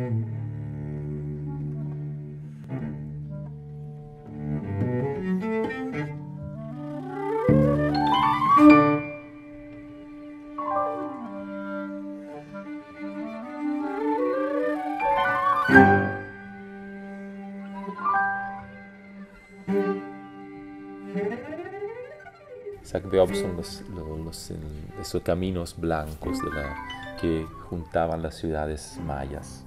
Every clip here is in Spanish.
Sagbeob son esos caminos blancos que juntaban las ciudades mayas.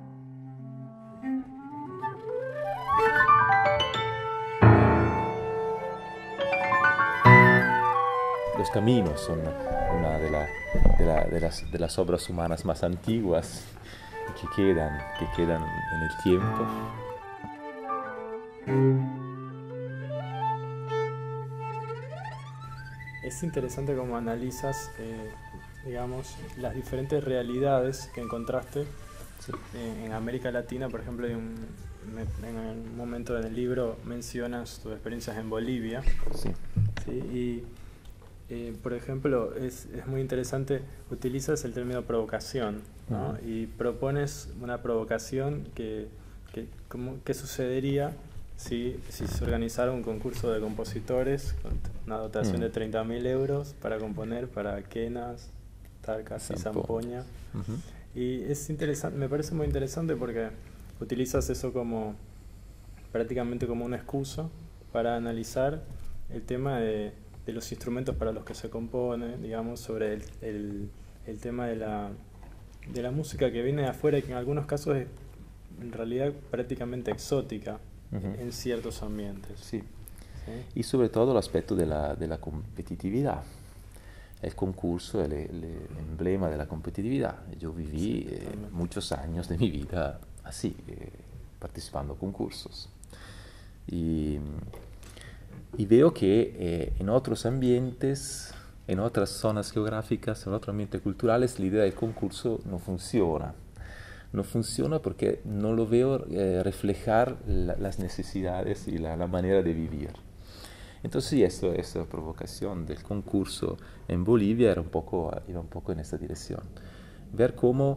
Los caminos son una de las obras humanas más antiguas que quedan en el tiempo. Es interesante cómo analizas, digamos, las diferentes realidades que encontraste. Sí. En América Latina. Por ejemplo, en un momento en el libro mencionas tus experiencias en Bolivia. Sí. ¿Sí? Y, por ejemplo, es muy interesante, utilizas el término provocación, ¿no? Y propones una provocación que sucedería si se organizara un concurso de compositores con una dotación de 30.000 euros para componer para quenas, tarcas y zampoña. Y es interesante, me parece muy interesante porque utilizas eso como prácticamente como una excusa para analizar el tema de los instrumentos para los que se compone, digamos, sobre el tema de la música que viene de afuera y que en algunos casos es en realidad prácticamente exótica en ciertos ambientes. Sí. ¿Sí? Y sobre todo el aspecto de la competitividad. El concurso es el emblema de la competitividad. Yo viví muchos años de mi vida así, participando en concursos. Y veo que en otros ambientes, en otras zonas geográficas, en otros ambientes culturales, la idea del concurso no funciona. No funciona porque no lo veo reflejar las necesidades y la manera de vivir. Entonces, sí, esa provocación del concurso en Bolivia iba un poco en esta dirección. Ver cómo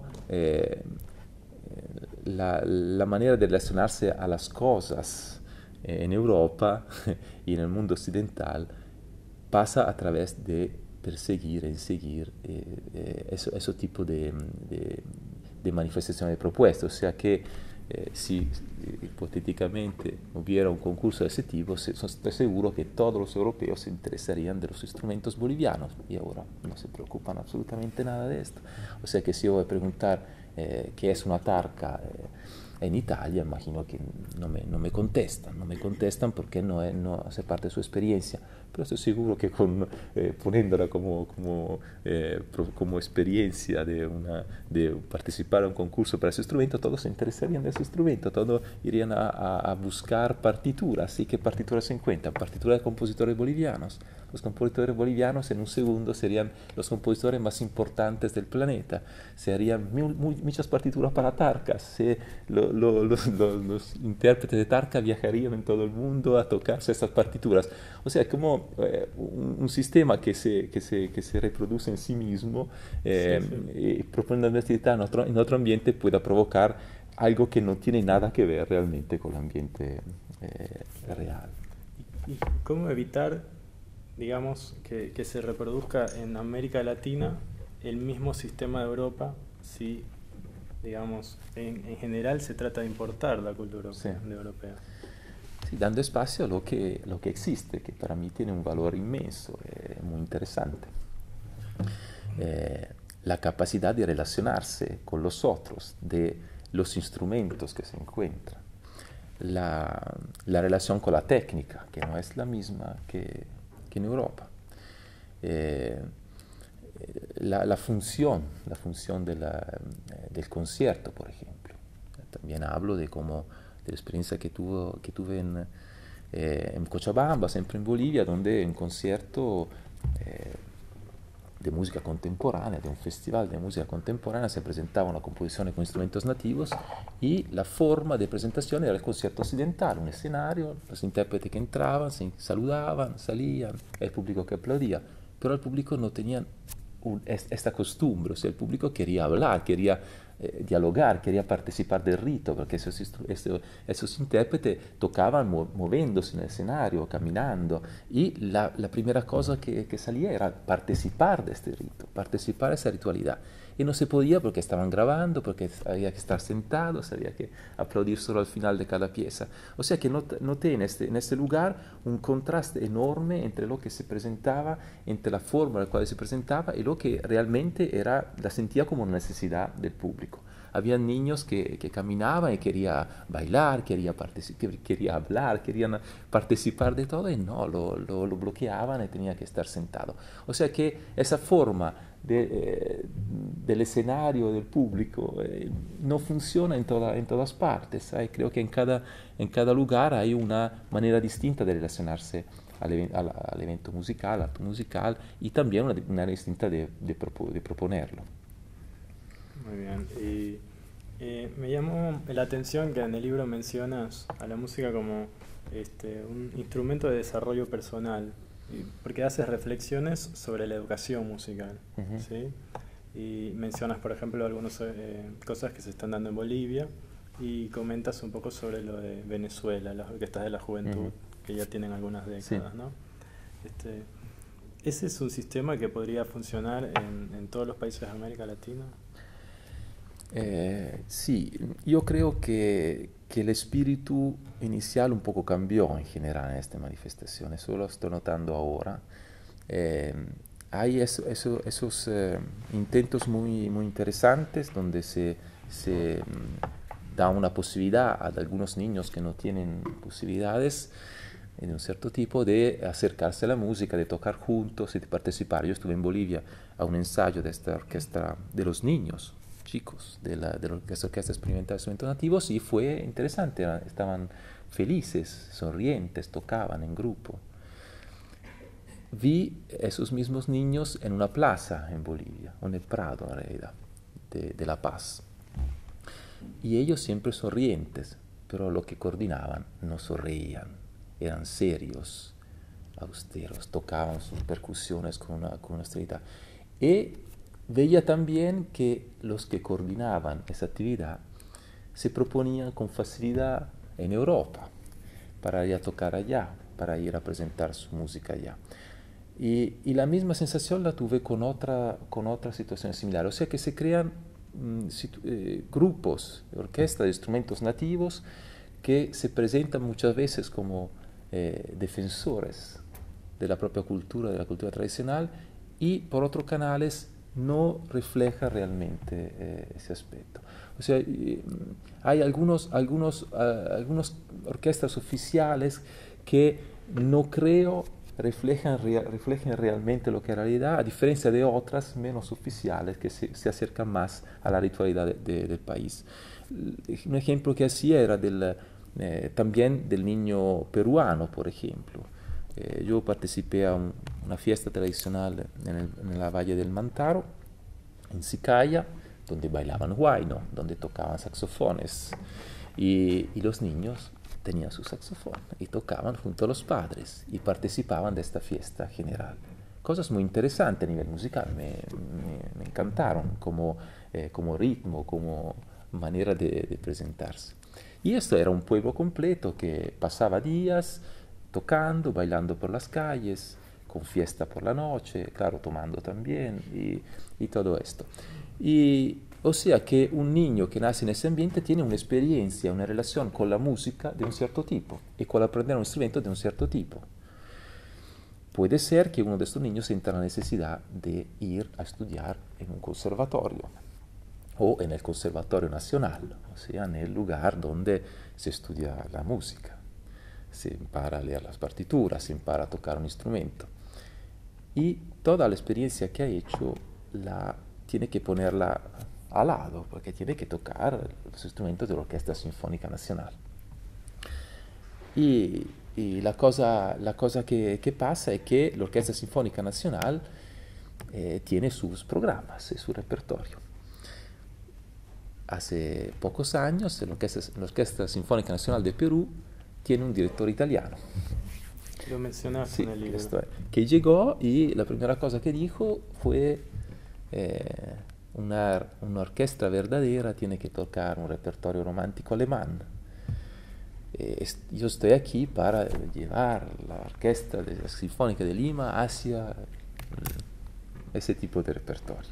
la manera de relacionarse a las cosas en Europa y en el mundo occidental pasa a través de perseguir y seguir ese tipo de manifestación de propuestas. O sea que si hipotéticamente hubiera un concurso de ese tipo, estoy seguro que todos los europeos se interesarían de los instrumentos bolivianos y ahora no se preocupan absolutamente nada de esto. O sea que si yo voy a preguntar qué es una tarca en Italia, imagino que no me contestan porque no hace parte de su experiencia. Pero estoy seguro que poniéndola como experiencia de participar en un concurso para ese instrumento, todos se interesarían de ese instrumento, todos irían a buscar partituras. ¿Y qué partituras se encuentran? Partituras de compositores bolivianos. Los compositores bolivianos en un segundo serían los compositores más importantes del planeta. Se harían muchas partituras para tarcas. Los intérpretes de tarca viajarían en todo el mundo a tocarse estas partituras. O sea, como un sistema que se reproduce en sí mismo, y proponiendo una actividad en otro ambiente pueda provocar algo que no tiene nada que ver realmente con el ambiente real. ¿Y cómo evitar, digamos, que se reproduzca en América Latina el mismo sistema de Europa si, digamos, en general se trata de importar la cultura europea? Sí, dando espacio a lo que existe, que para mí tiene un valor inmenso, muy interesante. La capacidad de relacionarse con los otros, de los instrumentos que se encuentran. La relación con la técnica, que no es la misma que en Europa. La función del concierto, por ejemplo. También hablo de la experiencia que tuve en Cochabamba, siempre en Bolivia, donde un concierto de música contemporánea, de un festival de música contemporánea, se presentaba una composición con instrumentos nativos y la forma de presentación era el concierto occidental, un escenario, los intérpretes que entraban, se saludaban, salían, el público que aplaudía, pero el público no tenía esta costumbre, o sea, el público quería hablar, quería dialogar, quería participar del rito, porque esos intérpretes tocaban moviéndose en el escenario, caminando, y la primera cosa que salía era participar de este rito, participar de esa ritualidad. Y no se podía porque estaban grabando, porque había que estar sentados, había que aplaudir solo al final de cada pieza. O sea que noté en este lugar un contraste enorme entre lo que se presentaba, entre la forma en la cual se presentaba y lo que realmente era, la sentía como una necesidad del público. Había niños que caminaban y querían bailar, quería hablar, querían participar de todo y no, lo bloqueaban y tenía que estar sentado. O sea que esa forma del escenario, del público, no funciona en todas partes. Creo que en cada lugar hay una manera distinta de relacionarse al evento musical, al acto musical, y también una manera distinta de proponerlo. Muy bien. Y me llamó la atención que en el libro mencionas a la música como un instrumento de desarrollo personal, porque haces reflexiones sobre la educación musical, ¿sí? Y mencionas, por ejemplo, algunas cosas que se están dando en Bolivia y comentas un poco sobre lo de Venezuela, las orquestas de la juventud, que ya tienen algunas décadas, Sí. ¿no? ¿Ese es un sistema que podría funcionar en todos los países de América Latina? Sí, yo creo que el espíritu inicial un poco cambió en general en esta manifestación, eso lo estoy notando ahora. Hay esos intentos muy interesantes donde se da una posibilidad a algunos niños que no tienen posibilidades de un cierto tipo de acercarse a la música, de tocar juntos y de participar. Yo estuve en Bolivia a un ensayo de esta orquesta de los niños chicos de la orquesta experimental de instrumentos nativos y fue interesante, estaban felices, sonrientes, tocaban en grupo. Vi esos mismos niños en una plaza en Bolivia, o en el Prado en realidad, de La Paz. Y ellos siempre sonrientes, pero lo que coordinaban no sonreían, eran serios, austeros, tocaban sus percusiones con una austeridad. Y veía también que los que coordinaban esa actividad se proponían con facilidad en Europa para ir a tocar allá, para ir a presentar su música allá. Y la misma sensación la tuve con otra situación similar. O sea que se crean grupos, orquestas de instrumentos nativos que se presentan muchas veces como defensores de la propia cultura, de la cultura tradicional, y por otros canales no refleja realmente ese aspecto. O sea, hay algunas orquestas oficiales que no creo reflejan realmente lo que es la realidad, a diferencia de otras menos oficiales que se acercan más a la ritualidad del país. Un ejemplo que hacía era también del niño peruano, por ejemplo. Yo participé a una fiesta tradicional en la Valle del Mantaro, en Sicaya, donde bailaban huayno, donde tocaban saxofones. Y los niños tenían su saxofón y tocaban junto a los padres y participaban de esta fiesta general. Cosas muy interesantes a nivel musical, me encantaron como ritmo, como manera de presentarse. Y esto era un pueblo completo que pasaba días tocando, bailando por las calles, con fiesta por la noche, claro, tomando también y todo esto. Y o sea que un niño que nace en ese ambiente tiene una experiencia, una relación con la música de un cierto tipo y con aprender un instrumento de un cierto tipo. Puede ser que uno de estos niños sienta la necesidad de ir a estudiar en un conservatorio o en el Conservatorio Nacional, o sea, en el lugar donde se estudia la música. Se impara a leer las partituras, se impara a tocar un instrumento. Y toda la experiencia que ha hecho tiene que ponerla al lado, porque tiene que tocar los instrumentos de la Orquesta Sinfónica Nacional. Y la cosa que pasa es que la Orquesta Sinfónica Nacional tiene sus programas y su repertorio. Hace pocos años la Orquesta Sinfónica Nacional de Perú tiene un director italiano. Lo mencionaste en el libro. Que llegó y la primera cosa que dijo fue una orquesta verdadera tiene que tocar un repertorio romántico alemán. Yo estoy aquí para llevar la orquesta de la Sinfónica de Lima hacia ese tipo de repertorio.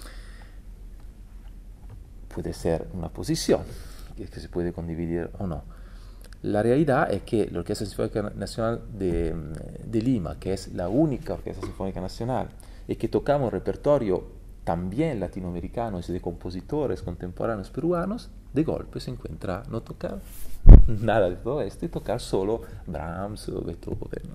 Puede ser una posición que se puede condividir o no. La realidad es que la Orquesta Sinfónica Nacional de Lima, que es la única orquesta sinfónica nacional, y que tocamos un repertorio también latinoamericano y de compositores contemporáneos peruanos, de golpe se encuentra no tocar nada de todo esto y tocar solo Brahms o Beethoven.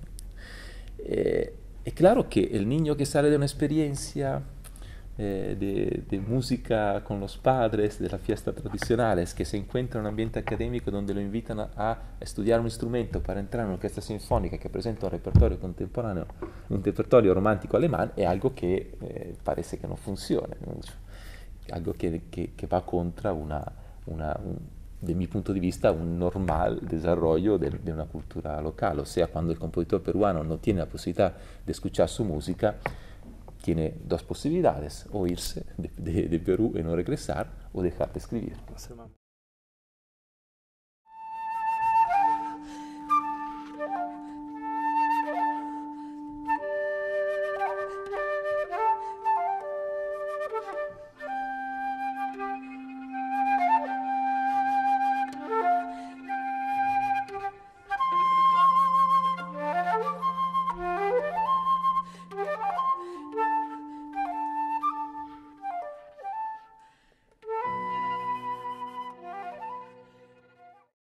Es claro que el niño que sale de una experiencia de música con los padres, de las fiestas tradicionales, que se encuentra en un ambiente académico donde lo invitan a estudiar un instrumento para entrar en una orquesta sinfónica que presenta un repertorio contemporáneo, un repertorio romántico alemán, es algo que parece que no funciona, ¿no? Algo que va contra de mi punto de vista, un normal desarrollo de una cultura local. O sea, cuando el compositor peruano no tiene la posibilidad de escuchar su música, tiene dos posibilidades: o irse de Perú y no regresar, o dejar de escribir.